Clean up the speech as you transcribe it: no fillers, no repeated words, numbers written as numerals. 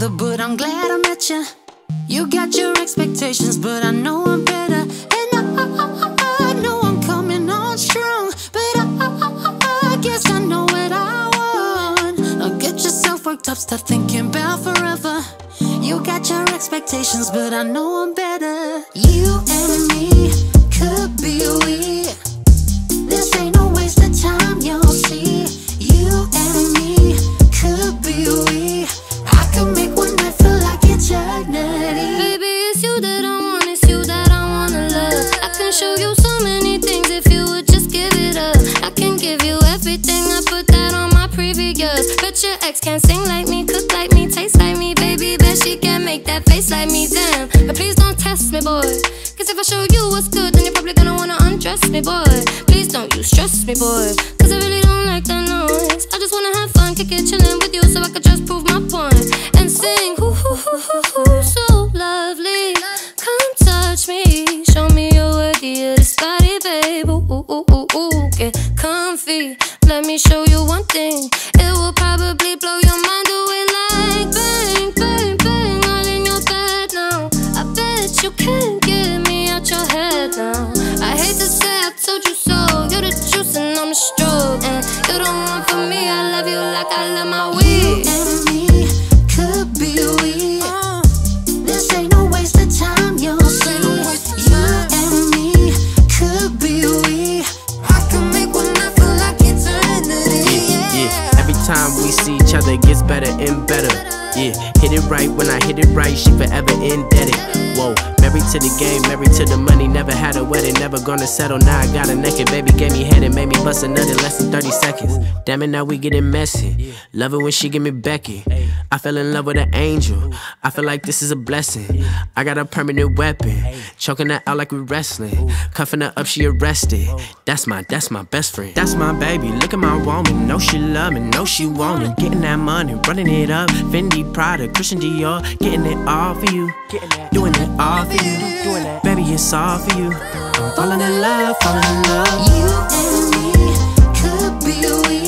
together, but I'm glad I met you. You got your expectations, but I know I'm better. And I know I'm coming on strong, but I guess I know what I want. Now get yourself worked up, stop thinking about forever. You got your expectations, but I know I'm better. You and me could be we. This ain't no waste of time, you'll see. You and me could be we. I could make one night feel like eternity. Baby, it's you that I want, it's you that I wanna love. I can show you so many things if you would just give it up. I can give you everything, I put that on my previous. But your ex can't sing like me, cook like me, taste like me. Baby, bet she can make that face like me, damn. But please don't test me, boy. Cause if I show you what's good, then you're probably gonna wanna undress me, boy. Please don't you stress me, boy. Cause I really don't like that noise. I just wanna have fun, kick it, chillin' with you, so I could just prove my point and sing, hoo hoo hoo hoo hoo, so lovely. Come touch me, show me you're worthy of this body, babe. Ooh ooh ooh ooh ooh, get comfy. Let me show you one thing. It will probably blow your mind away like bang bang bang, all in your bed now. I bet you can't get me out your head now. I hate to say I told you so. You're the juice and I'm the stroke, and you're the one for me. I love you like I love my weed. You and me could be we. This ain't no waste of time, you'll see. You and me could be we. I could make one night feel like eternity. Yeah. Every time we see each other, it gets better and better. Yeah, hit it right when I hit it right, she forever indebted. Whoa, married to the game, married to the money, never had a wedding, never gonna settle. Now I got a naked baby, gave me head and made me bust a nut in less than 30 seconds. Damn it, now we getting messy. Love it when she give me Becky. I fell in love with an angel. I feel like this is a blessing. I got a permanent weapon, choking her out like we wrestling. Cuffing her up, she arrested. That's my best friend. That's my baby, look at my woman. Know she love me, know she want it. Getting that money, running it up. Fendi, Prada, Christian Dior, getting it all for you. Doing it all for you. Baby, it's all for you. I'm falling in love, falling in love. You and me could be we.